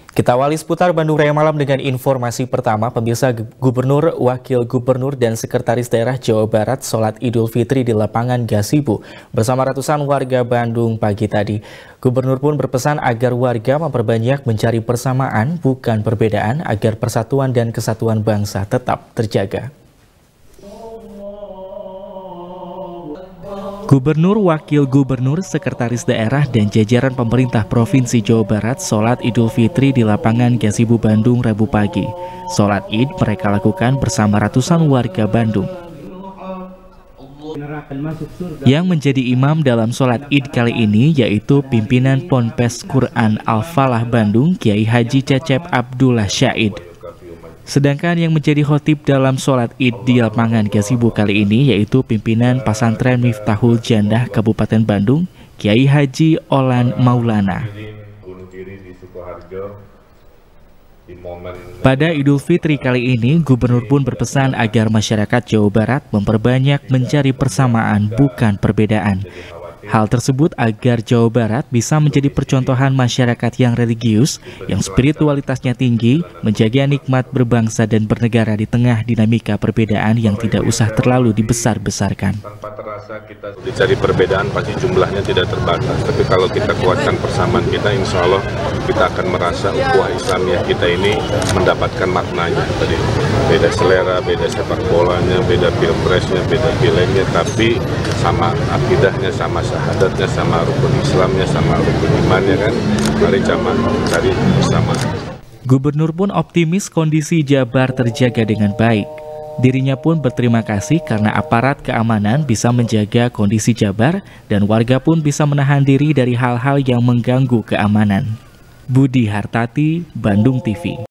Kita awali seputar Bandung Raya Malam dengan informasi pertama. Pemirsa, Gubernur, Wakil Gubernur, dan Sekretaris Daerah Jawa Barat sholat Idul Fitri di lapangan Gasibu bersama ratusan warga Bandung pagi tadi. Gubernur pun berpesan agar warga memperbanyak mencari persamaan, bukan perbedaan, agar persatuan dan kesatuan bangsa tetap terjaga. Gubernur, Wakil Gubernur, Sekretaris Daerah, dan jajaran pemerintah Provinsi Jawa Barat sholat Idul Fitri di lapangan Gasibu Bandung Rabu pagi. Sholat Id mereka lakukan bersama ratusan warga Bandung. Yang menjadi imam dalam sholat Id kali ini yaitu pimpinan Ponpes Quran Al-Falah Bandung, Kiai Haji Cecep Abdullah Syahid. Sedangkan yang menjadi khotib dalam sholat Id di lapangan Gasibu kali ini yaitu pimpinan Pasantren Miftahul Jandah Kabupaten Bandung, Kiai Haji Olan Maulana. Pada Idul Fitri kali ini, Gubernur pun berpesan agar masyarakat Jawa Barat memperbanyak mencari persamaan, bukan perbedaan. Hal tersebut agar Jawa Barat bisa menjadi percontohan masyarakat yang religius, yang spiritualitasnya tinggi, menjaga nikmat berbangsa dan bernegara di tengah dinamika perbedaan yang tidak usah terlalu dibesar-besarkan. Tanpa terasa kita dicari perbedaan pasti jumlahnya tidak terbatas, tapi kalau kita kuatkan persamaan kita, insya Allah kita akan merasa ukhuwah Islamiyah kita ini mendapatkan maknanya. Tadi beda selera, beda sepak bolanya, beda pilpresnya, beda pileknya, tapi sama akidahnya, sama syahadatnya, sama rukun Islamnya, sama rukun imannya kan. Mari cari bersama. Gubernur pun optimis kondisi Jabar terjaga dengan baik. Dirinya pun berterima kasih karena aparat keamanan bisa menjaga kondisi Jabar dan warga pun bisa menahan diri dari hal-hal yang mengganggu keamanan. Budi Hartati, Bandung TV.